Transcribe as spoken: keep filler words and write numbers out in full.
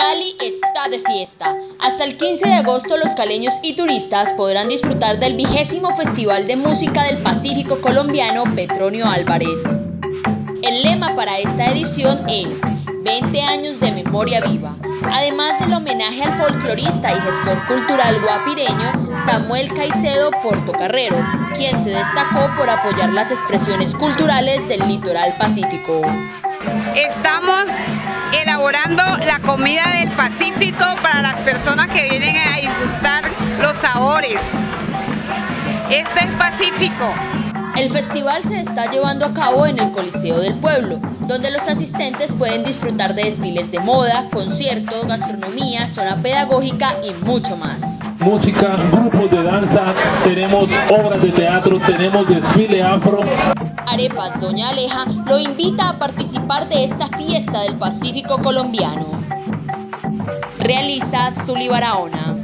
Cali está de fiesta. Hasta el quince de agosto los caleños y turistas podrán disfrutar del vigésimo Festival de Música del Pacífico colombiano Petronio Álvarez. El lema para esta edición es veinte años de memoria viva. Además del homenaje al folclorista y gestor cultural guapireño Samuel Caicedo Portocarrero, quien se destacó por apoyar las expresiones culturales del litoral pacífico. Estamos elaborando la comida del Pacífico para las personas que vienen a disgustar los sabores. Este es Pacífico. El festival se está llevando a cabo en el Coliseo del Pueblo, donde los asistentes pueden disfrutar de desfiles de moda, conciertos, gastronomía, zona pedagógica y mucho más. Música, grupos de danza, tenemos obras de teatro, tenemos desfile afro. Arepas Doña Aleja lo invita a participar de esta fiesta del Pacífico colombiano. Realiza Zully Barahona.